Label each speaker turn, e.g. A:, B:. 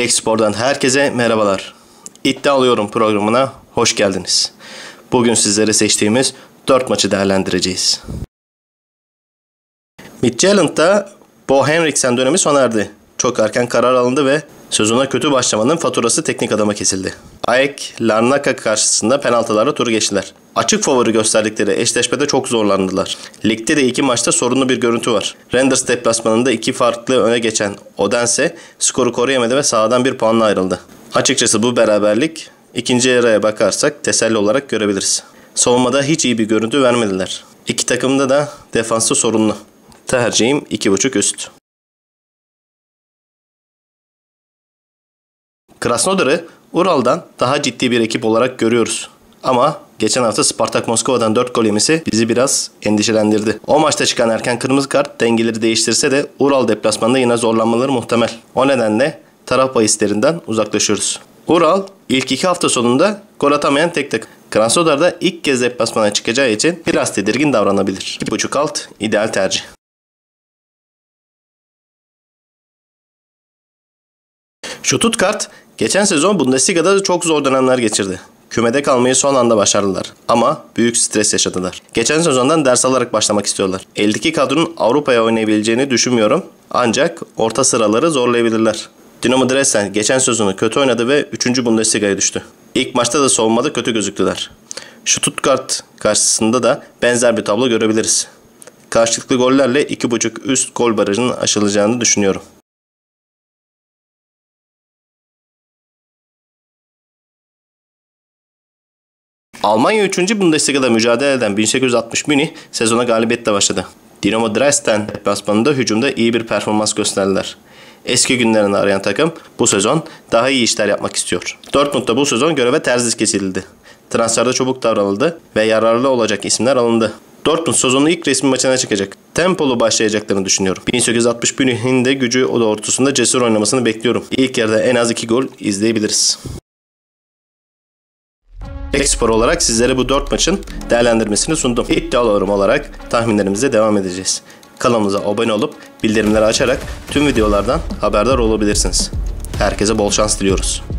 A: Lekspor'dan herkese merhabalar. İddia alıyorum programına hoş geldiniz. Bugün sizlere seçtiğimiz 4 maçı değerlendireceğiz. Midtjylland'da Bo Henriksen dönemi sona erdi. Çok erken karar alındı ve sezona kötü başlamanın faturası teknik adama kesildi. AEK, Larnaca karşısında penaltılarla turu geçtiler. Açık favori gösterdikleri eşleşmede çok zorlandılar. Ligde de iki maçta sorunlu bir görüntü var. Rangers deplasmanında iki farklı öne geçen Odense skoru koruyamadı ve sahadan bir puanla ayrıldı. Açıkçası bu beraberlik ikinci yarıya bakarsak teselli olarak görebiliriz. Savunmada hiç iyi bir görüntü vermediler. İki takımda da defansı sorunlu. Tercihim 2.5 üst. Krasnodar'ı Ural'dan daha ciddi bir ekip olarak görüyoruz. Ama geçen hafta Spartak Moskova'dan 4 gol yemesi bizi biraz endişelendirdi. O maçta çıkan erken kırmızı kart dengeleri değiştirse de Ural deplasmanında yine zorlanmaları muhtemel. O nedenle taraf bahislerinden uzaklaşıyoruz. Ural ilk 2 hafta sonunda gol atamayan tek takım. Krasnodar da ilk kez deplasmana çıkacağı için biraz tedirgin davranabilir. 2.5 alt ideal tercih. Stuttgart geçen sezon Bundesliga'da çok zor dönemler geçirdi. Kümede kalmayı son anda başardılar ama büyük stres yaşadılar. Geçen sezondan ders alarak başlamak istiyorlar. Eldeki kadronun Avrupa'ya oynayabileceğini düşünmüyorum ancak orta sıraları zorlayabilirler. Dinamo Dresden geçen sezonu kötü oynadı ve 3. Bundesliga'ya düştü. İlk maçta da savunmada kötü gözüktüler. Stuttgart karşısında da benzer bir tablo görebiliriz. Karşılıklı gollerle 2.5 üst gol barajının aşılacağını düşünüyorum. Almanya 3. Bundesliga'da mücadele eden 1860 Münih sezona galibiyetle başladı. Dinamo Dresden deplasmanında hücumda iyi bir performans gösterdiler. Eski günlerini arayan takım bu sezon daha iyi işler yapmak istiyor. Dortmund'da bu sezon göreve Terzic kesildi. Transferde çabuk davranıldı ve yararlı olacak isimler alındı. Dortmund sezonun ilk resmi maçına çıkacak. Tempolu başlayacaklarını düşünüyorum. 1860 Münih'in de gücü doğrultusunda cesur oynamasını bekliyorum. İlk yarıda en az 2 gol izleyebiliriz. Lekspor olarak sizlere bu 4 maçın değerlendirmesini sundum. İddialı olarak tahminlerimize devam edeceğiz. Kanalımıza abone olup bildirimleri açarak tüm videolardan haberdar olabilirsiniz. Herkese bol şans diliyoruz.